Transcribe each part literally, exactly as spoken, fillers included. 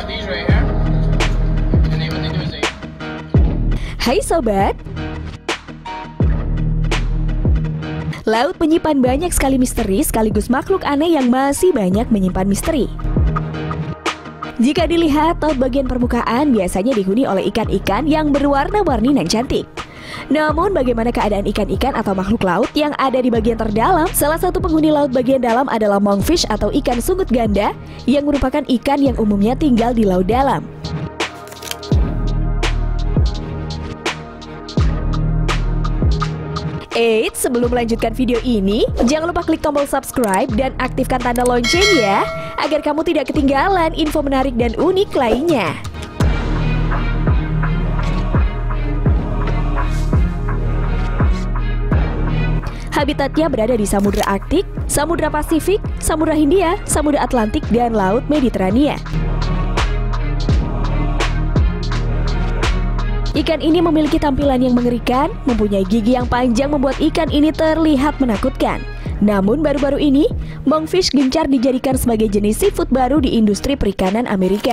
these right here. And they, what they do is they... Hai sobat, laut menyimpan banyak sekali misteri sekaligus makhluk aneh yang masih banyak menyimpan misteri. Jika dilihat, laut bagian permukaan biasanya dihuni oleh ikan-ikan yang berwarna-warni dan cantik. Namun bagaimana keadaan ikan-ikan atau makhluk laut yang ada di bagian terdalam? Salah satu penghuni laut bagian dalam adalah monkfish atau ikan sungut ganda yang merupakan ikan yang umumnya tinggal di laut dalam. Eits, sebelum melanjutkan video ini, jangan lupa klik tombol subscribe dan aktifkan tanda lonceng ya, agar kamu tidak ketinggalan info menarik dan unik lainnya. Habitatnya berada di Samudra Arktik, Samudra Pasifik, Samudra Hindia, Samudra Atlantik, dan Laut Mediterania. Ikan ini memiliki tampilan yang mengerikan, mempunyai gigi yang panjang membuat ikan ini terlihat menakutkan. Namun baru-baru ini, monkfish gencar dijadikan sebagai jenis seafood baru di industri perikanan Amerika.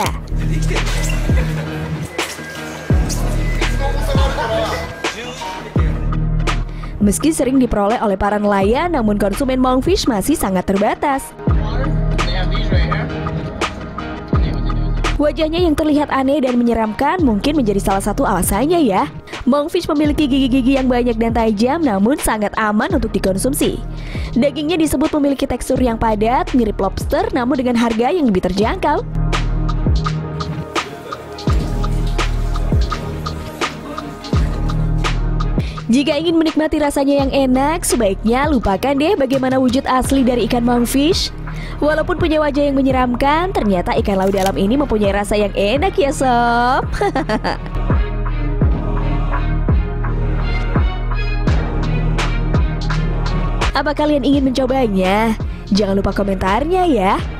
Meski sering diperoleh oleh para nelayan, namun konsumen monkfish masih sangat terbatas. Wajahnya yang terlihat aneh dan menyeramkan mungkin menjadi salah satu alasannya ya. Monkfish memiliki gigi-gigi yang banyak dan tajam namun sangat aman untuk dikonsumsi. Dagingnya disebut memiliki tekstur yang padat, mirip lobster namun dengan harga yang lebih terjangkau. Jika ingin menikmati rasanya yang enak, sebaiknya lupakan deh bagaimana wujud asli dari ikan monkfish. Walaupun punya wajah yang menyeramkan, ternyata ikan laut dalam ini mempunyai rasa yang enak ya sob. Apa kalian ingin mencobanya? Jangan lupa komentarnya ya.